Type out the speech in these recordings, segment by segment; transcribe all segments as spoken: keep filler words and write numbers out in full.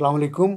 अस्सलाम वालेकुम।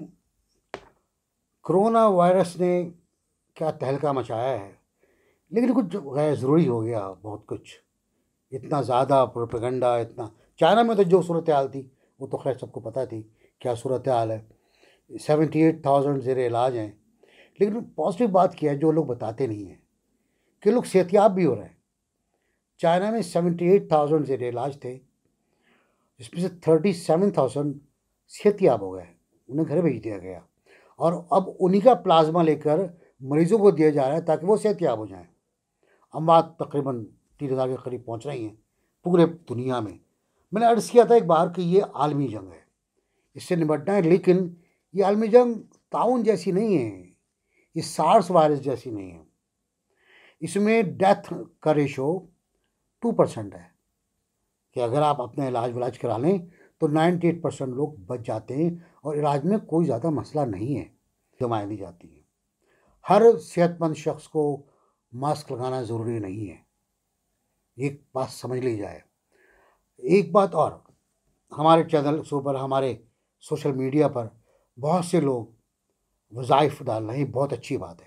Corona virus ने क्या तहलका मचाया है, लेकिन कुछ गैर ज़रूरी हो गया बहुत कुछ। इतना ज़्यादा प्रोपेगेंडा, इतना चाइना में तो जो सूरत हाल थी वो तो खैर सबको पता थी क्या सूरत हाल है। सेवेंटी एट थाउजेंड ज़ेर इलाज हैं, लेकिन पॉजिटिव बात क्या है जो लोग बताते नहीं हैं कि लोग सेहतियाब भी हो रहे हैं। चाइना में सेवेंटी एट थाउजेंड ज़ेर इलाज थे, जिसमें से थर्टी सेवन थाउजेंड सेहतियाब हो गए, उन्हें घर भेज दिया गया और अब उन्हीं का प्लाज्मा लेकर मरीजों को दिया जा रहा है ताकि वो सेहतियाब हो जाएं। अमवात तकरीबन तीन हज़ार के करीब पहुंच रही हैं पूरे दुनिया में। मैंने अर्ज़ किया था एक बार कि ये आलमी जंग है, इससे निपटना है, लेकिन ये आलमी जंग ताउन जैसी नहीं है, ये सार्स वायरस जैसी नहीं है। इसमें डेथ का रेशो टू परसेंट है कि अगर आप अपना इलाज विलाज करा लें तो नाइन्टी एट परसेंट लोग बच जाते हैं और इलाज में कोई ज़्यादा मसला नहीं है, दवाएँ दी जाती हैं। हर सेहतमंद शख्स को मास्क लगाना ज़रूरी नहीं है, एक बात समझ ली जाए। एक बात और, हमारे चैनल ऊपर, हमारे सोशल मीडिया पर बहुत से लोग वज़ाइफ डाल रहे हैं, बहुत अच्छी बात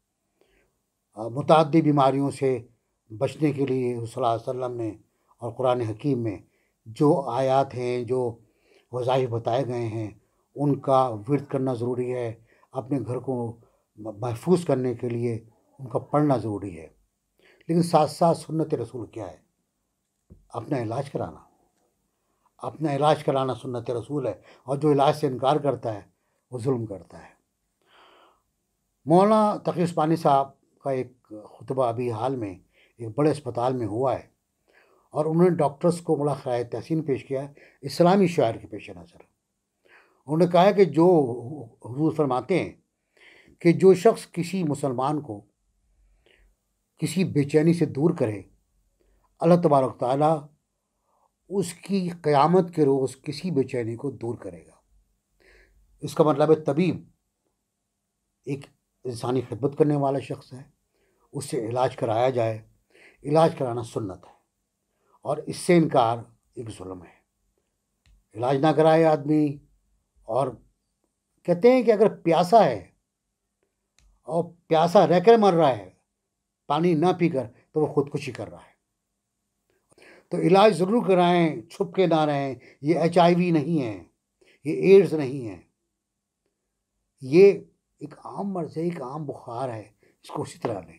है। मुतअद्दिद बीमारियों से बचने के लिए हुज़ूर सल्लल्लाहु अलैहि वसल्लम ने और कुरान हकीम में जो आयात हैं, जो वज़ाइफ बताए गए हैं, उनका विर्द करना ज़रूरी है। अपने घर को महफूज करने के लिए उनका पढ़ना ज़रूरी है। लेकिन साथ साथ सुन्नत रसूल क्या है? अपना इलाज कराना। अपना इलाज कराना सुन्नत रसूल है, और जो इलाज से इनकार करता है वो जुल्म करता है। मौलाना तक़ी उस्मानी साहब का एक खुतबा अभी हाल में एक बड़े अस्पताल में हुआ है और उन्होंने डॉक्टर्स को बड़ा ख़राए तहसीन पेश किया है इस्लामी शायर के पेश नज़र। उन्होंने कहा है कि जो हुज़ूर फरमाते हैं कि जो शख्स किसी मुसलमान को किसी बेचैनी से दूर करे, अल्लाह तबारक तआला उसकी क़यामत के रोज़ किसी बेचैनी को दूर करेगा। इसका मतलब है तबीब एक इंसानी खिदमत करने वाला शख्स है, उससे इलाज कराया जाए। इलाज कराना सुन्नत है और इससे इनकार एक जुल्म है। इलाज ना कराए आदमी, और कहते हैं कि अगर प्यासा है और प्यासा रहकर मर रहा है पानी ना पीकर, तो वो खुदकुशी कर रहा है। तो इलाज ज़रूर कराएं, छुप के ना रहें। ये एच आई वी नहीं है, ये एड्स नहीं है, ये एक आम मर्ज़ है, एक आम बुखार है, इसको उसी तरह लें।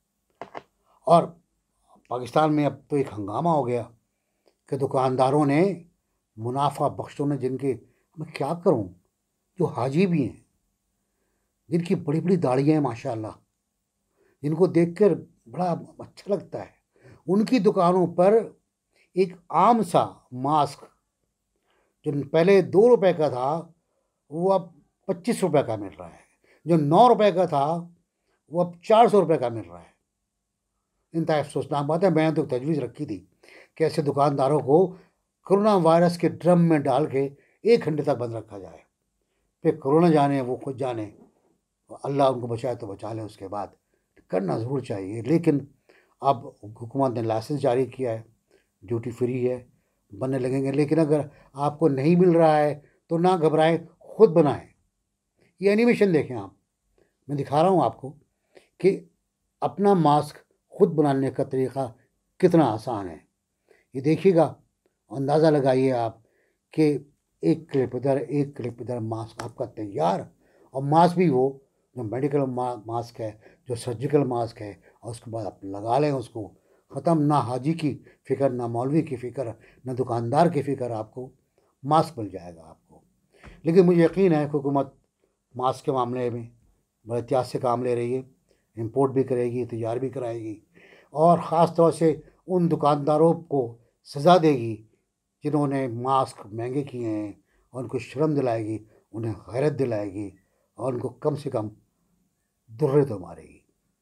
और पाकिस्तान में अब तो एक हंगामा हो गया कि दुकानदारों ने, मुनाफा बख्शों ने, जिनके, मैं क्या करूं, जो हाजी भी हैं, जिनकी बड़ी बड़ी दाढ़ियाँ हैं माशाअल्लाह, जिनको देखकर बड़ा अच्छा लगता है, उनकी दुकानों पर एक आम सा मास्क जो पहले दो रुपए का था वो अब पच्चीस रुपए का मिल रहा है, जो नौ रुपए का था वो अब चार सौ रुपये का मिल रहा है। इंतहा अफसोसनाक बात है। मैंने तो तजवीज़ रखी थी कि ऐसे दुकानदारों को कोरोना वायरस के ड्रम में डाल के एक घंटे तक बंद रखा जाए, फिर कोरोना जाने वो खुद जाने, अल्लाह उनको बचाए तो बचा ले, उसके बाद करना ज़रूर चाहिए। लेकिन अब हुकूमत ने लाइसेंस जारी किया है, ड्यूटी फ्री है, बनने लगेंगे। लेकिन अगर आपको नहीं मिल रहा है तो ना घबराएं, खुद बनाएं। ये एनिमेशन देखें आप, मैं दिखा रहा हूँ आपको कि अपना मास्क खुद बनाने का तरीक़ा कितना आसान है। ये देखिएगा, अंदाज़ा लगाइए आप कि एक क्लिप इधर, एक क्लिप इधर, मास्क आपका तैयार। और मास्क भी वो जो मेडिकल मा, मास्क है, जो सर्जिकल मास्क है, और उसके बाद आप लगा लें उसको, ख़त्म। ना हाजी की फ़िक्र, ना मौलवी की फ़िक्र, ना दुकानदार की फ़िक्र, आपको मास्क मिल जाएगा आपको। लेकिन मुझे यकीन है कि हुकूमत मास्क के मामले में बड़े एहतियात से काम ले रही है, इंपोर्ट भी करेगी, तैयार भी कराएगी, और ख़ास तौर से उन दुकानदारों को सज़ा देगी जिन्होंने मास्क महंगे किए हैं, और उनको शर्म दिलाएगी, उन्हें गैरत दिलाएगी, और उनको कम से कम दुर्रे तो मारेगी।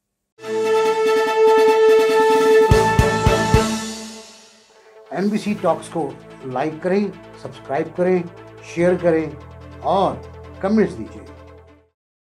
एन बी सी टॉक्स को लाइक करें, सब्सक्राइब करें, शेयर करें और कमेंट्स दीजिए।